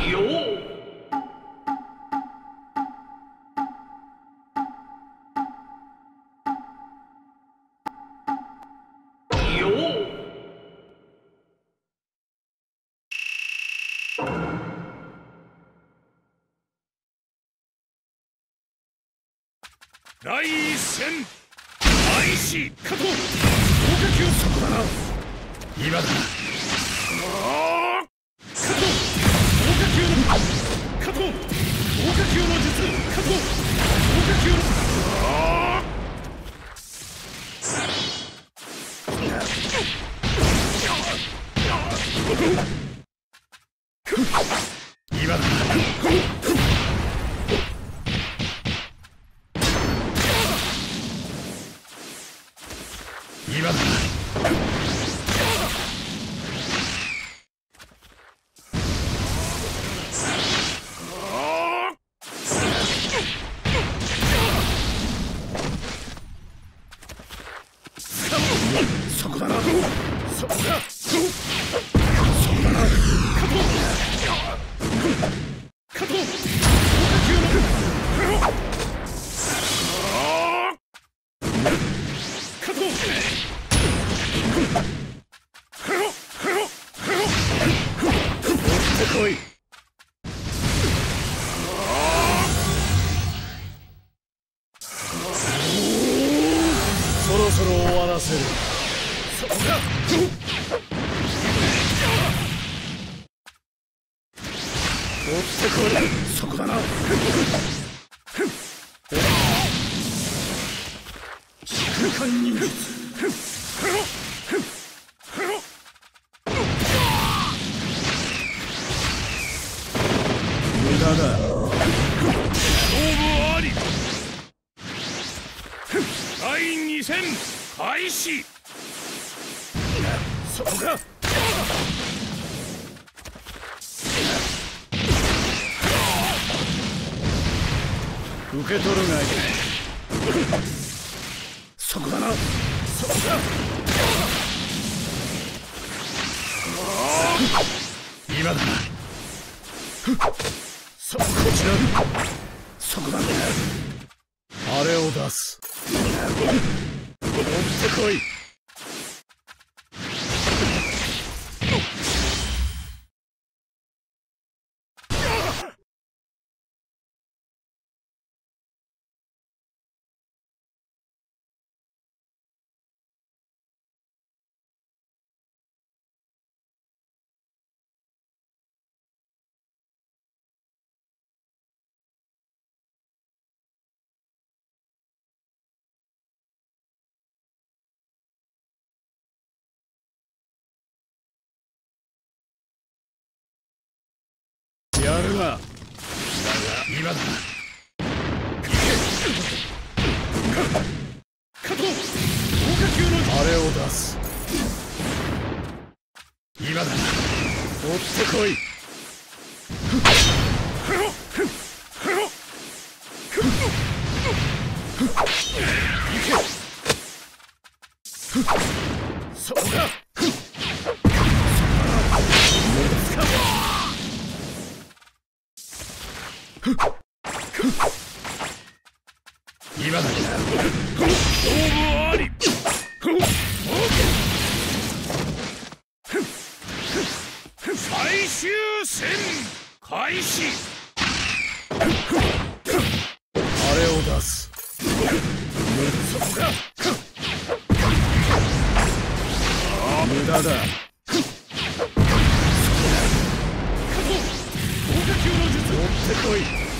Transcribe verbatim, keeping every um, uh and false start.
よう。第一戦開始。加藤豪華球、そこだな。今だ。加藤豪華球の加藤豪華球の術。加藤豪華球の今だ。今だ。そこだな。そこだ。そこだな。加藤加藤豪華球の加藤来い。そろそろ終わらせる。そこだ。追ってこい。そこだな。瞬間忍術。無駄だ。勝負あり。第二戦開始。そこか。受け取るがいい。そこだな。そこだ。今だな。そこちら。そこだね。あれを出す。追ってこい。やるな。だが今だ。加藤豪華球のあれを出す。今だ。追ってこい。行け。そこだ。今だ。勝負あり。最終戦開始。あれを出す。そこか。無駄だ。加藤豪華球の術。追ってこい。